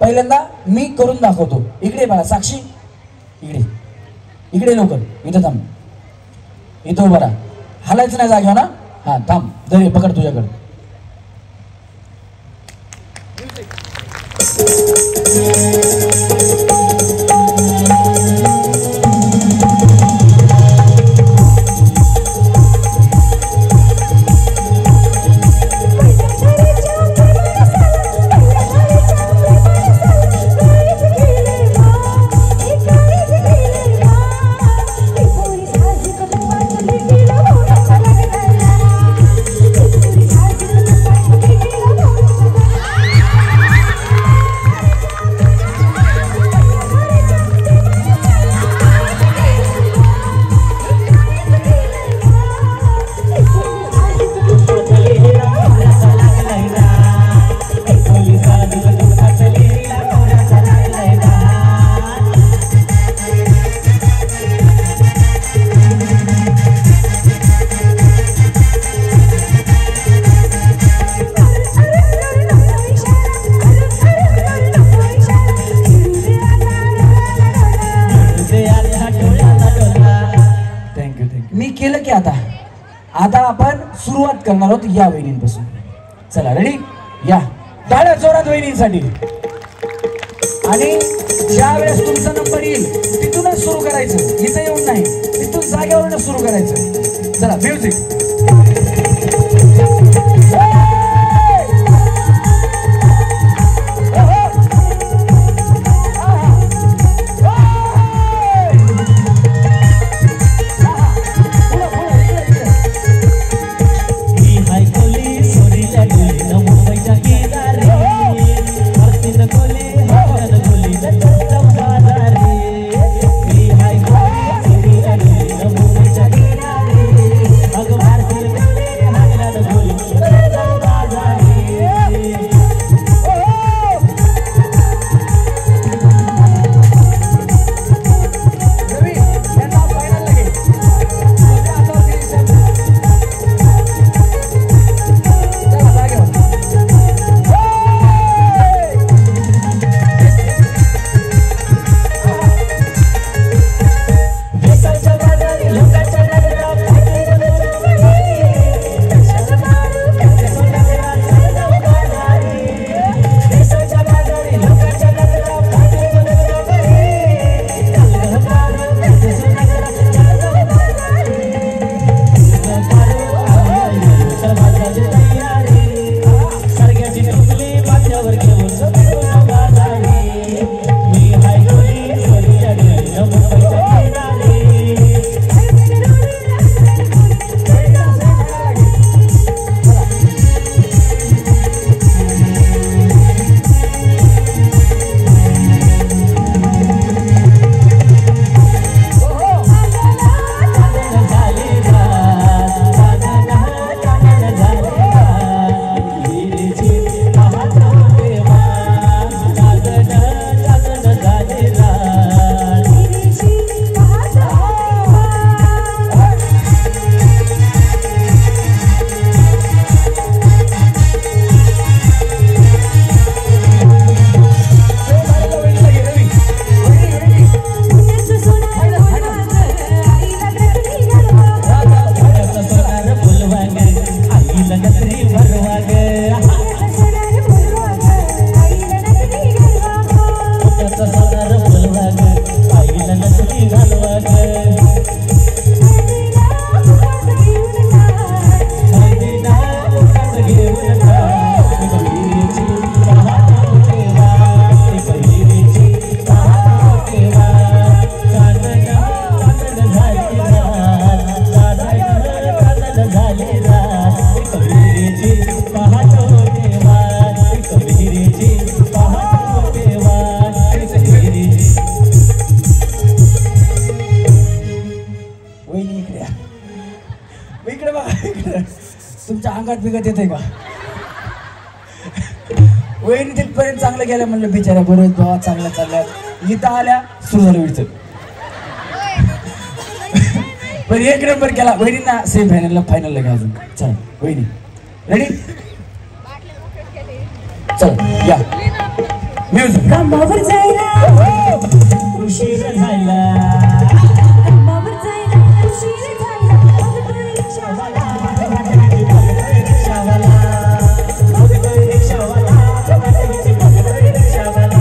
पहिल्यांदा मी करून दाखवतो. इकडे बघा साक्षी, इकडे इकडे लवकर इथं थांब, इथं उभा राहा, हालायचं नाही जागेवर ना. हा थांब, दे पकड तुझ्याकडे. आता आपण सुरुवात करणार आहोत या वहिनींपासून. चला रेडी, या टाळ्या जोरात वहिनींसाठी. आणि ज्या वेळेस तुमचा नंबर येईल तिथूनच सुरू करायचं, इथं येऊन नाही, तिथून जागेवरूनच सुरू करायचं. चला म्युझिक. तुमच्या अंगात बिगत येते का? वहिनी तिथपर्यंत चांगलं गेलं म्हणलं बिचारा बरोबर भावा चांगलं चालल्या, इथं आल्या सुरू झालं विडचं. पण एक नंबर केला वहिनींना, सेम फायनलला फायनलला घ्या अजून. चल वहिनी रेडी, चल या. म्युझिक. कामावर जायला उशीर झाला, कामावर जायला उशीर झाला, बघतोय रिक्षावाला, बघतोय रिक्षावाला, बघतोय रिक्षावाला, बघतोय रिक्षावाला.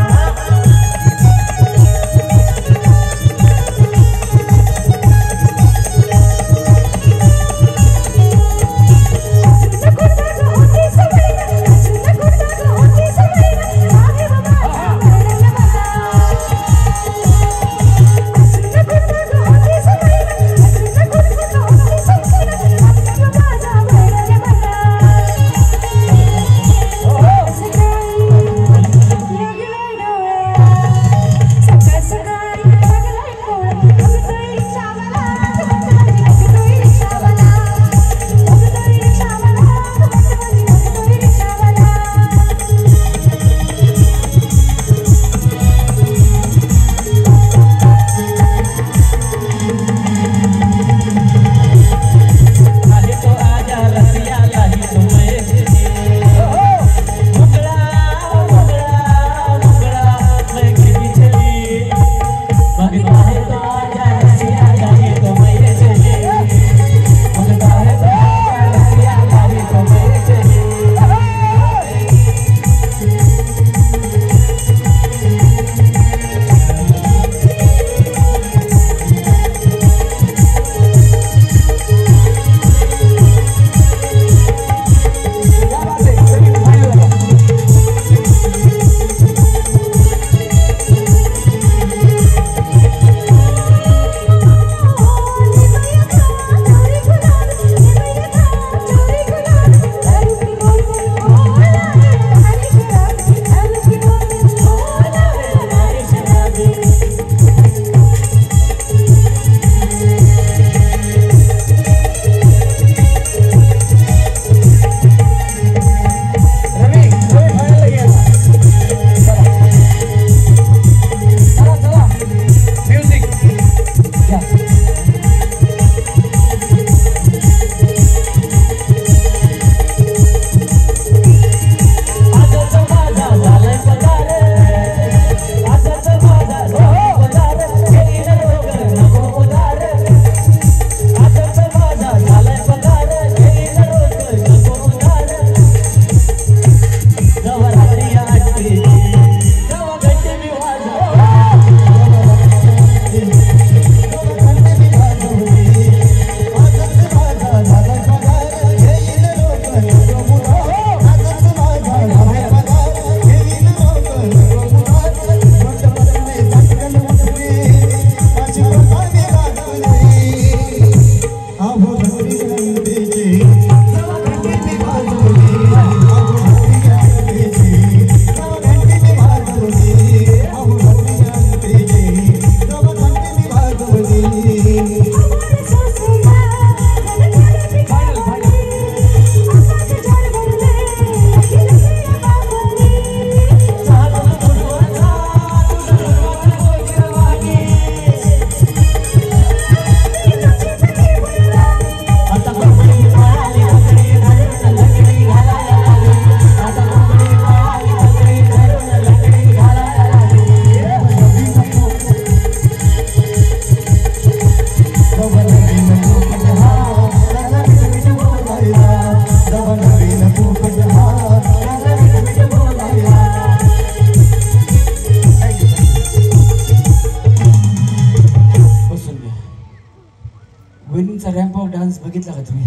डान्स बघितला का तुम्ही?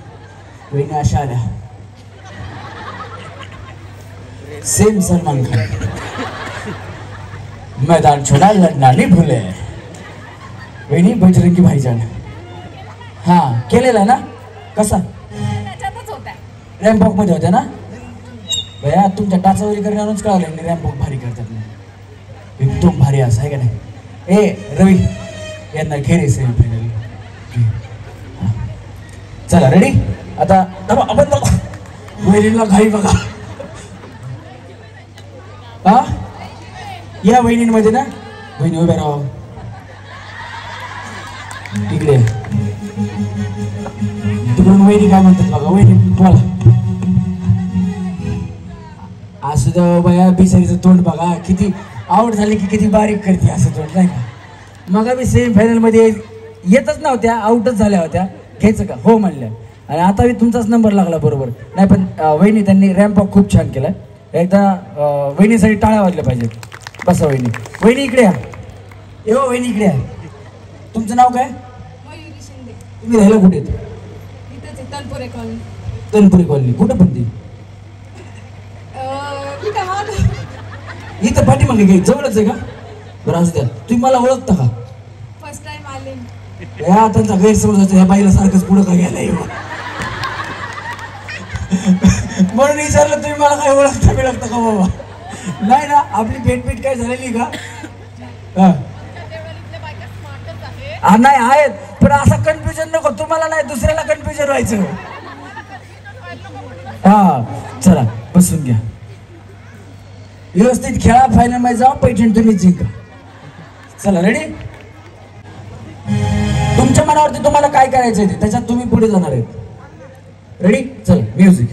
वहिनी अशा आल्या सेम सलमान खान. मैदान छोड़ा लढना नहीं भूले. वहिनी बजरंगी भाईजान हा केलेला ना कसा? रॅम्प वॉक मध्ये होत्या ना भैया. तुमच्या टाचावरी करण्यावरूनच कळालं रॅम्प वॉक भारी करतात ना. एकदम भारी असं आहे का नाही? ए रवी यांना खेळ सेमी फायनल. चला रेडी आता आपण बघा वहिनीला घाई बघा. हा या वहिनींमध्ये ना वहिनी उभ्या राहा इकडे. तिकडून वहिनी काय म्हणतात बघा. वहिनी बोला. असं तर बया बिचारीचं तोंड बघा, किती आउट झाली की किती बारीक करते असं तोंड नाही का. मग आम्ही सेमीफायनल मध्ये येतच नव्हत्या, आउटच झाल्या होत्या. घ्यायचं का हो म्हणल्या आणि आता मी तुमचाच नंबर लागला बरोबर. नाही पण वहिनी त्यांनी रॅम्प वॉक खूप छान केलाय. एकदा वहिनीसाठी टाळ्या वाजल्या पाहिजेत. बसा वहिनी. वहिनी इकडे या. ए हो वहिनी इकडे या. तुमचं नाव काय? मयुरी शिंदे. तुम्ही राहायला कुठे येतो? इथंच आहे, तनपुरे कॉलनी. तनपुरी कॉलनी. कुठं पण ती? इथं हा इथं पाठीमागे काही जवळच आहे का? बरं असू द्या. तुम्ही मला ओळखता का? फर्स्ट टाइम आले. या त्यांचा गैरसमज होतो, या बाईला सारखंच पुढं का गेला म्हणून विचारलं तुम्ही मला काय ओळखता बिळखता का बाबा. नाही ना, आपली भेटपीट काय झालेली का? नाही आहेत, पण असं कन्फ्युजन नको तुम्हाला, नाही दुसऱ्याला कन्फ्युजन व्हायचं. हा चला बसून घ्या. व्यवस्थित खेळा, फायनल मध्ये जाऊ, पैठण तुम्ही जिंका. चला रेडी. तुमच्या मनावरती तुम्हाला काय करायचंय ते, त्याच्यात तुम्ही पुढे जाणार आहेत. रेडी. चल म्युझिक.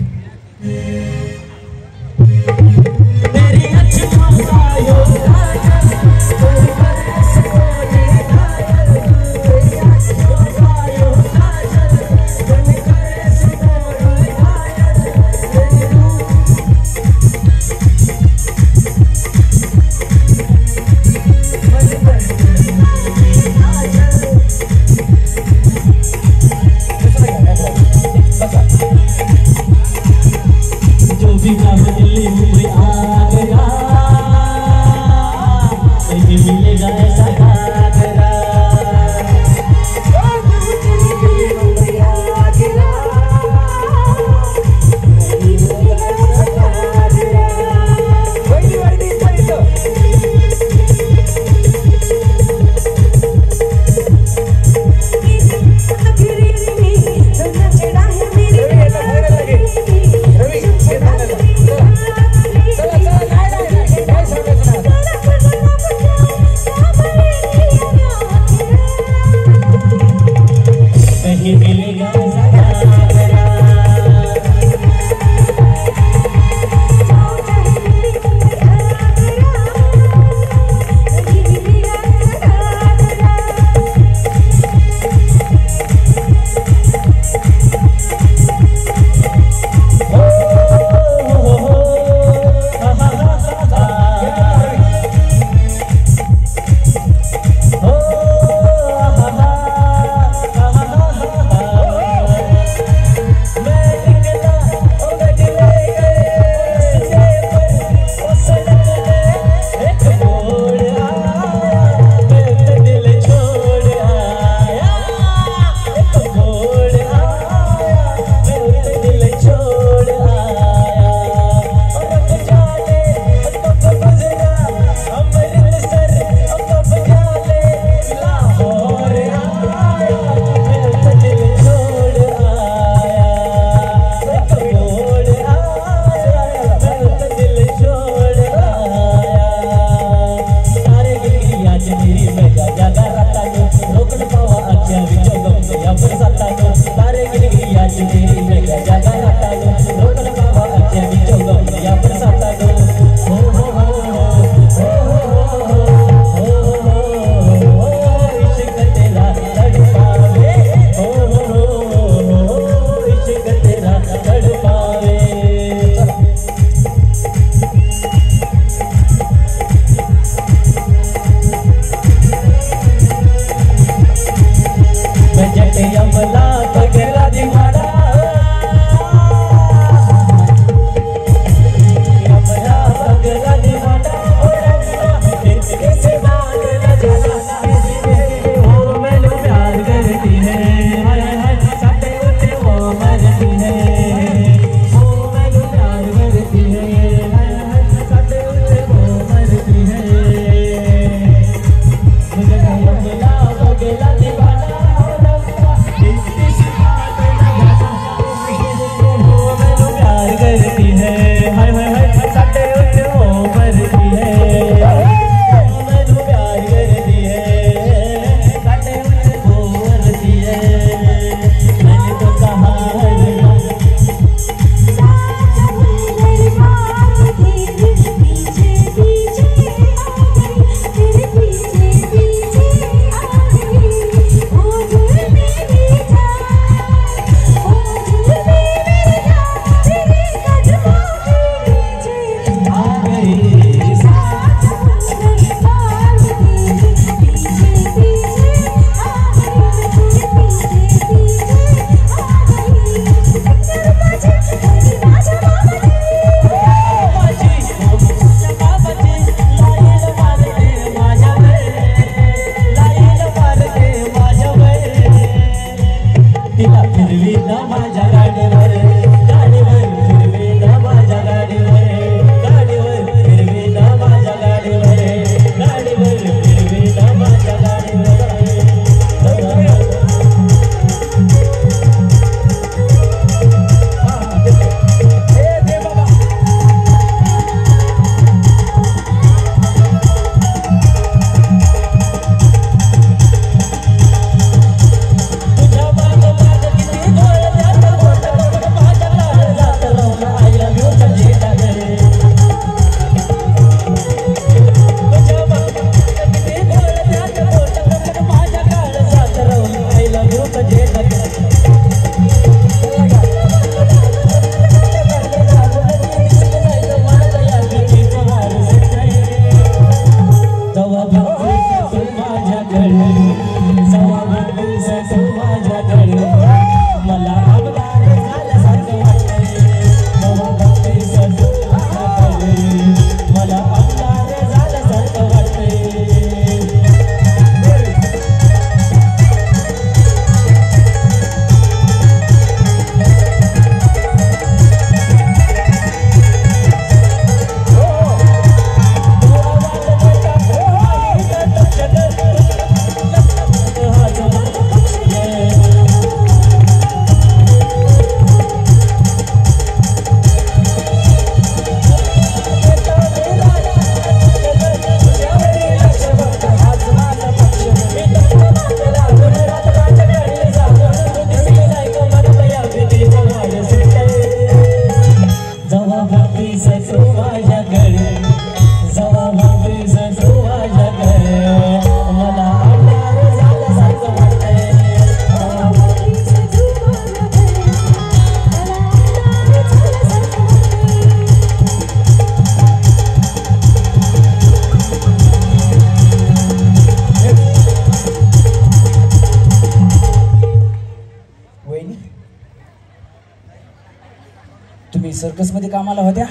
सर्कस मध्ये कामाला होत्या?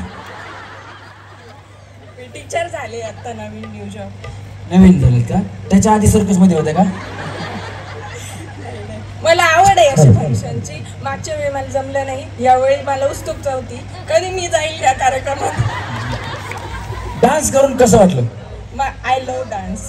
मी टीचर झाले आता नवीन न्यू जॉब. नवीन झालेत का? त्याच्या आधी सर्कस मध्ये होत्या का? मला आवड आहे अशी फंक्शनची. मागच्या वेळी मला जमलं नाही, यावेळी मला उत्सुकता होती कधी मी जाईल या कार्यक्रमात. डान्स करून कसं वाटलं? I love dance.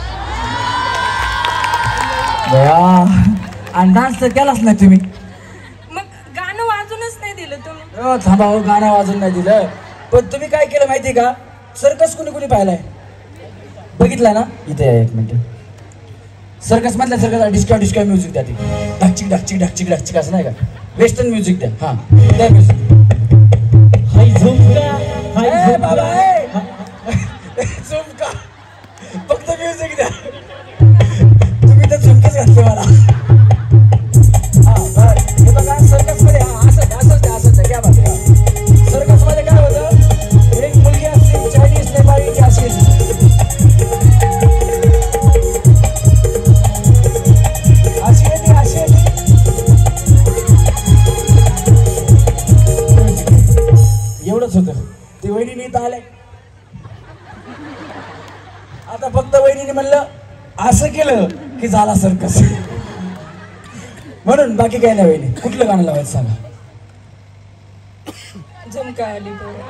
आणि डान्स तर केलाच नाही तुम्ही. मग गाणं वाजूनच नाही दिलं तुम्ही. थांबा हो, गाणं वाजून नाही दिलं. पण तुम्ही काय केलं माहितीये का? सर्कस कुणी कुणी पाहिलाय? बघितलाय ना? इथे आहे, एक मिनिट. सर्कस मधल्या सर्कस डिस्का डिस्का म्युझिक द्या. ती ढाकचिक ढाकचिक ढाकचिक ढाकचिक असं नाही का? वेस्टर्न म्युझिक द्या. हा द्या म्युझिक. हाय झुमका, हाय बाबा, झुमका. फक्त म्युझिक द्या. तुम्ही तर झुमकेच घातले मला. हा बर, हे बघा सर्कस मध्ये असंच द्या. क्या बात आहे. सर्कस मध्ये काय होतं? एक मुलगी असते चायनीज नेपाळी की अशी एवढंच होतं. ते वहिनीने इथं आले. आता फक्त वहिनीने म्हणलं असं केलं की झाला सर्कस. म्हणून बाकी काय नाही. वहिनी कुठलं गाणं लावायचं सांगा? झुमका आली पोरं.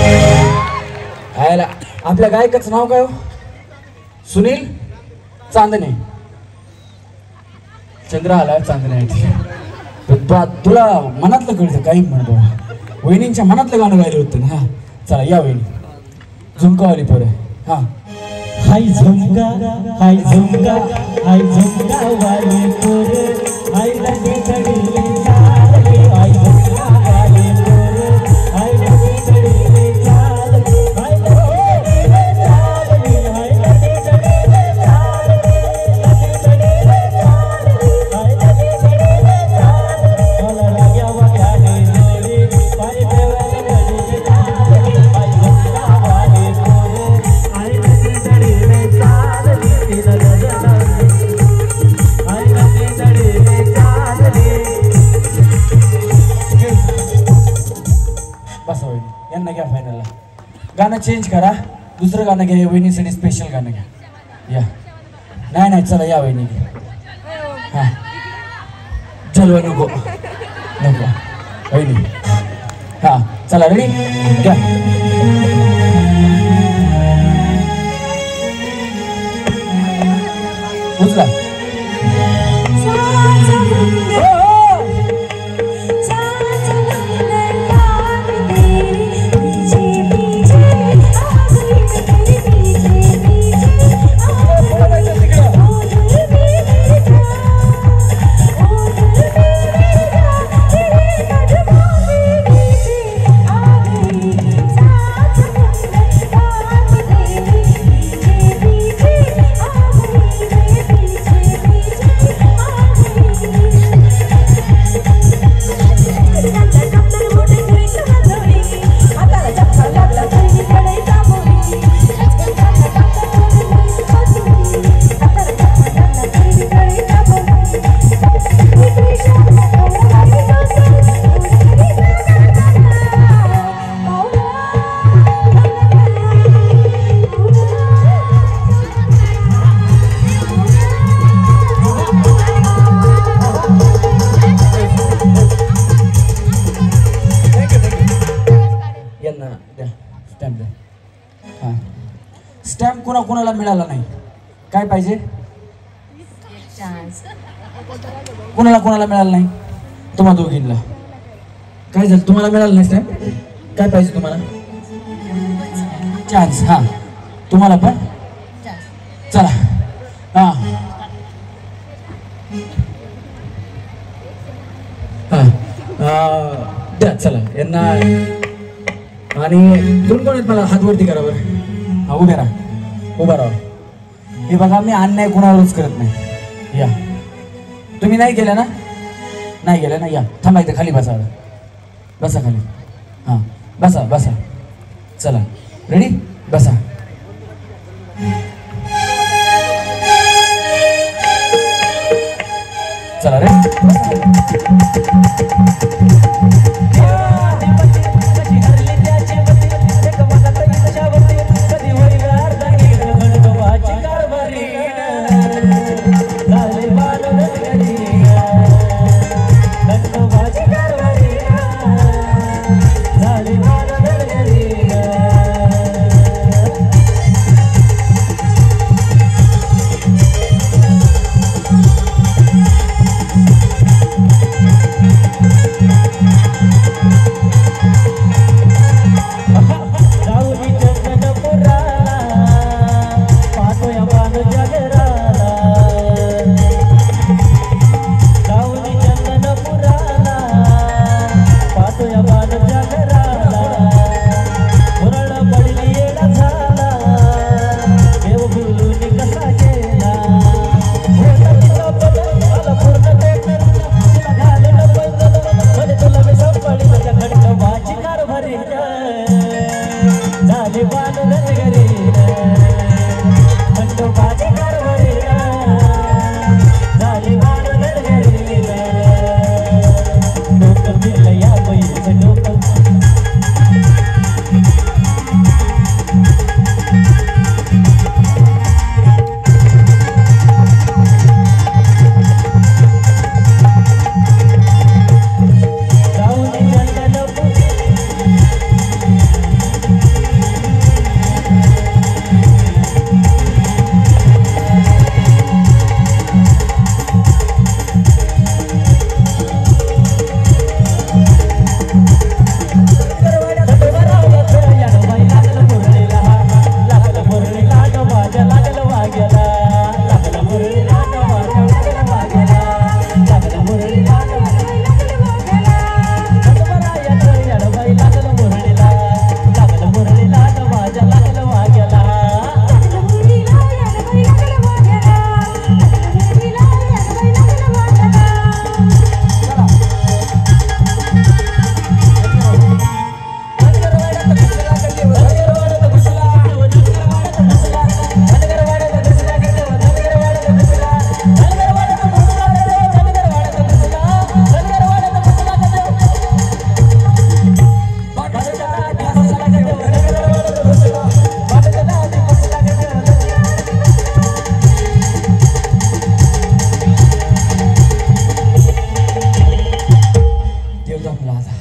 आपल्या गायकाचं नाव काय हो? सुनील चांदणे. चंद्र आला चांदणे. तुला मनातलं कळतं काही म्हण बाबा. वहिनींच्या मनातलं गाणं गायलं होतं ना. हा चला या वहिनी. झुमकावाली पोरं. हा हाय झुमका, हाय झुमका, हाय झुमका वाली पोरं, हाय लगे चढले चालले, हाय झुमका वाली पोरं, हाय लगे चढले चालले, हाय लगे चालले, हाय लगे चढले चालले, लगे चढले चालले, हाय लगे चढले चालले, मला लाग्या वाग्याने जोडे, पाय देवाने चढले चालले, हाय झुमका वाली पोरं, हाय लगे चढले चालले, तिला गजला, हाय लगे चढले चालले. बस वहिनी, यांना घ्या फायनलला. गाणं चेंज करा, दुसरं गाणं घ्या. वहिनीसाठी स्पेशल गाणं घ्या. या नाही चला या वहिनी. हा चलवा नको वहिनी. हा चला रेडी घ्या. उचला. स्टॅम्प कोणाला मिळाला नाही. काय पाहिजे? कोणाला मिळाला नाही? तुम्हा दोघींना काय झालं? तुम्हाला मिळालं नाही स्टॅम्प? काय पाहिजे तुम्हाला? चान्स. हा तुम्हाला पण चला. हा द्या चला यांना. आणि कोण आहेत मला हात वरती करा बरं. हा उभा राहा. हे बघा मी अन्याय कोणावरच करत नाही. या तुम्ही नाही गेला ना? नाही गेला ना? या थांबा इथे खाली बसा. बसा खाली. हां बसा. चला रेडी बसा. चला रे.